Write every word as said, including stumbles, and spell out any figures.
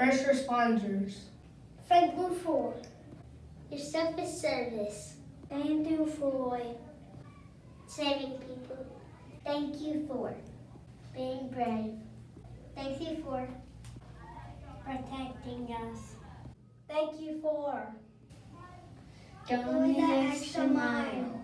First responders. Thank you for your selfless service. Thank you for saving people. Thank you for being brave. Thank you for protecting us. Thank you for going the extra mile.